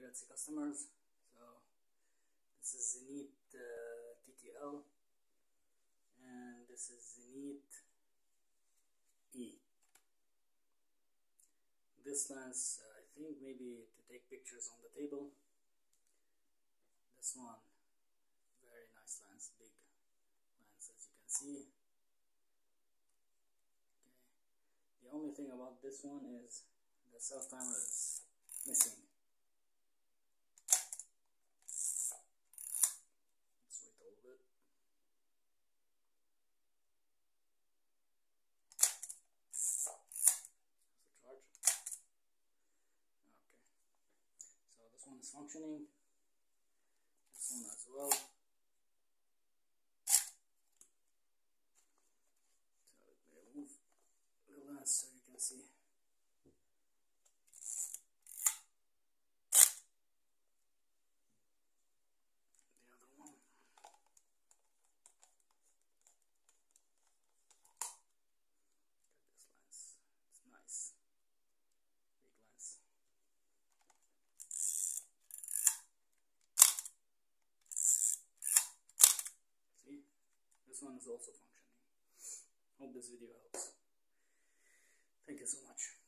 let's see customers. So this is Zenit TTL, and this is Zenit E. This lens, I think maybe to take pictures on the table. This one, very nice lens, big lens as you can see. Okay. The only thing about this one is the self timer is missing. Let's wait a little bit. Charge. Okay. So this one is functioning. This one as well. So let me remove the lens so you can see. The other one. Look at this lens. It's nice. Big lens. This one is also functioning. Hope this video helps. Thank you so much.